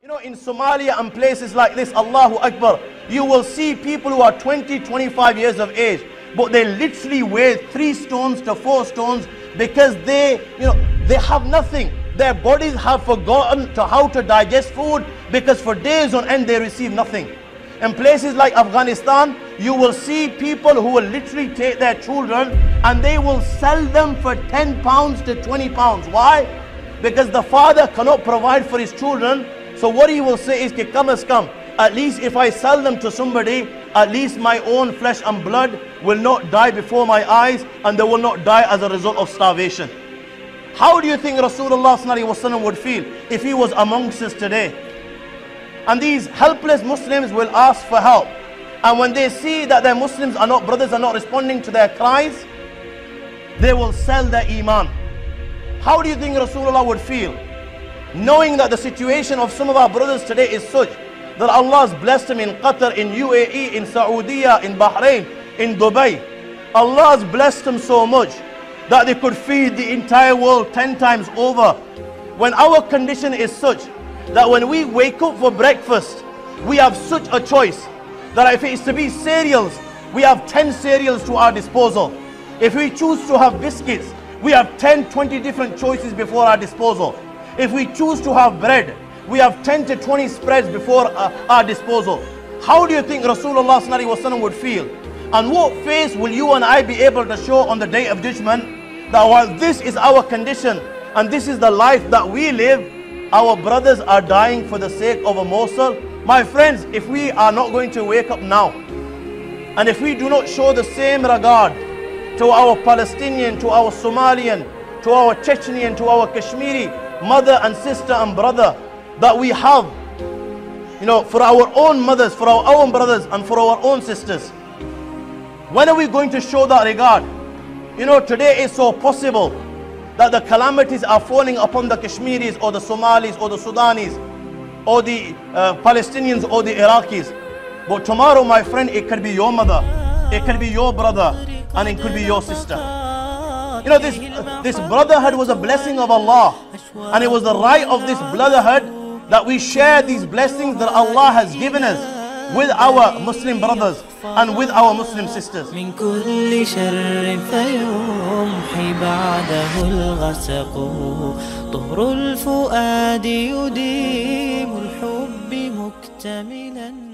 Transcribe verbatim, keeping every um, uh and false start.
You know, in Somalia and places like this, Allahu Akbar, you will see people who are twenty, twenty-five years of age, but they literally weigh three stones to four stones because they, you know, they have nothing. Their bodies have forgotten to how to digest food because for days on end they receive nothing. In places like Afghanistan, you will see people who will literally take their children and they will sell them for ten pounds to twenty pounds. Why? Because the father cannot provide for his children. So what he will say is, "Ke come as come. At least if I sell them to somebody, at least my own flesh and blood will not die before my eyes and they will not die as a result of starvation." How do you think Rasulullah sallallahu alaihi wasallam would feel if he was amongst us today? And these helpless Muslims will ask for help. And when they see that their Muslims are not, brothers are not responding to their cries, they will sell their iman. How do you think Rasulullah would feel? Knowing that the situation of some of our brothers today is such that Allah has blessed them in Qatar, in U A E, in Saudi, in Bahrain, in Dubai. Allah has blessed them so much that they could feed the entire world ten times over. When our condition is such that when we wake up for breakfast, we have such a choice that if it is to be cereals, we have ten cereals to our disposal. If we choose to have biscuits, we have ten, twenty different choices before our disposal. If we choose to have bread, we have ten to twenty spreads before uh, our disposal. How do you think Rasulullah sallallahu alaihi wasallam would feel? And what face will you and I be able to show on the day of judgment that while this is our condition and this is the life that we live, our brothers are dying for the sake of a morsel? My friends, if we are not going to wake up now, and if we do not show the same regard to our Palestinian, to our Somalian, to our Chechenian, to our Kashmiri mother and sister and brother that we have, you know, for our own mothers, for our own brothers and for our own sisters, when are we going to show that regard? You know, today it's so possible that the calamities are falling upon the Kashmiris or the Somalis or the Sudanis or the uh, Palestinians or the Iraqis. But tomorrow, my friend, it could be your mother, it could be your brother, and it could be your sister. You know, this, uh, this brotherhood was a blessing of Allah, and it was the right of this brotherhood that we share these blessings that Allah has given us with our Muslim brothers and with our Muslim sisters. من كل شر فيمحي بعده الغسق طهر الفؤاد يديم الحب مكتملا